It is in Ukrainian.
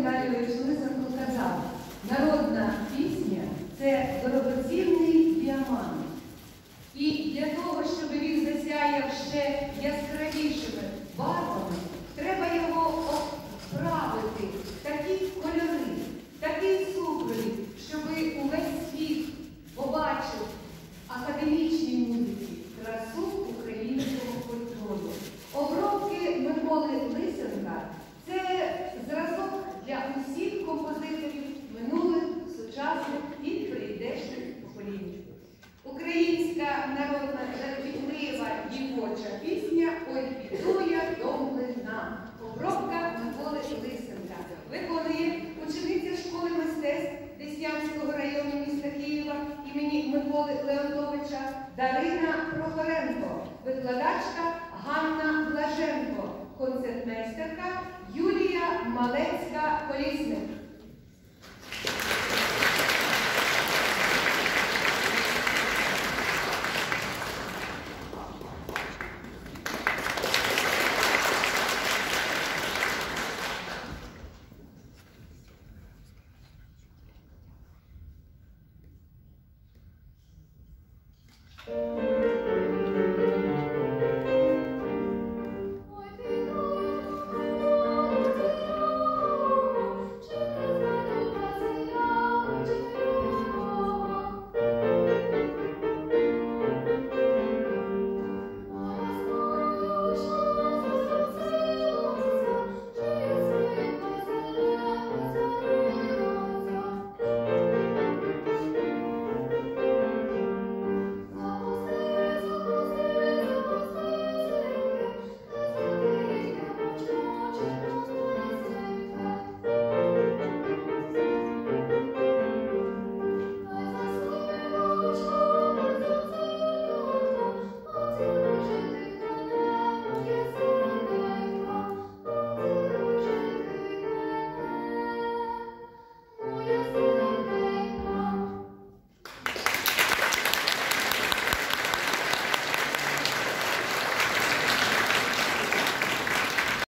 Віталійович Лисенко казав, народна пісня – це дорогоцінний діамант. І для того, щоб він засяяв ще яскравішими барвами, треба його оправити в такі кольори, в такий супровід, щоб увесь світ побачив академічній музиці красу українського фольклору. Обробки Миколи Лисенка – це зразок для усіх композиторів минулих, сучасних і прийдешніх поколінь. Українська народна жаркітлива дівоча пісня «Ой, піду я до млина». Обробка Миколи Лисенка. Виконує учениця школи мистецтв Деснянського району міста Києва імені Миколи Леонтовича Дарина Прохоренко, викладачка Ганна Блаженко, концертмейстерка Юлія Малець.